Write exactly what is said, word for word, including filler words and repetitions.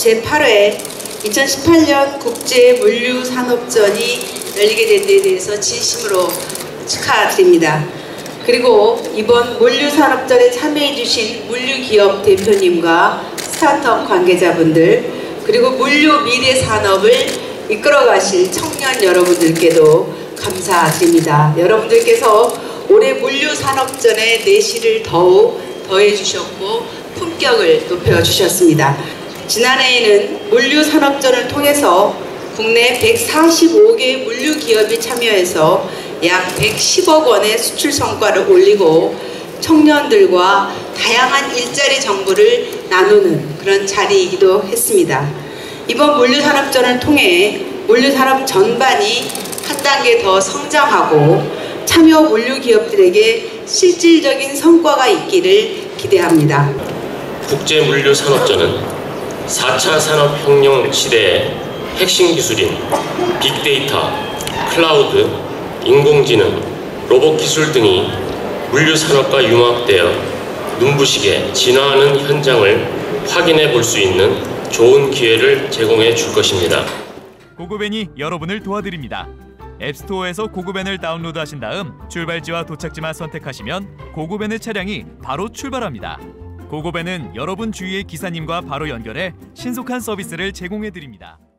제팔 회 이천십팔 년 국제물류산업전이 열리게 된 데 대해서 진심으로 축하드립니다. 그리고 이번 물류산업전에 참여해주신 물류기업 대표님과 스타트업 관계자분들, 그리고 물류 미래산업을 이끌어가실 청년 여러분들께도 감사드립니다. 여러분들께서 올해 물류산업전의 내실을 더욱 더해주셨고 품격을 높여주셨습니다. 지난해에는 물류산업전을 통해서 국내 백사십오 개 물류기업이 참여해서 약 백십억 원의 수출 성과를 올리고 청년들과 다양한 일자리 정보를 나누는 그런 자리이기도 했습니다. 이번 물류산업전을 통해 물류산업 전반이 한 단계 더 성장하고 참여 물류기업들에게 실질적인 성과가 있기를 기대합니다. 국제물류산업전은 사 차 산업혁명 시대의 핵심 기술인 빅데이터, 클라우드, 인공지능, 로봇 기술 등이 물류산업과 융합되어 눈부시게 진화하는 현장을 확인해 볼 수 있는 좋은 기회를 제공해 줄 것입니다. 고고밴이 여러분을 도와드립니다. 앱스토어에서 고고밴을 다운로드하신 다음 출발지와 도착지만 선택하시면 고고밴의 차량이 바로 출발합니다. 고고밴은 여러분 주위의 기사님과 바로 연결해 신속한 서비스를 제공해드립니다.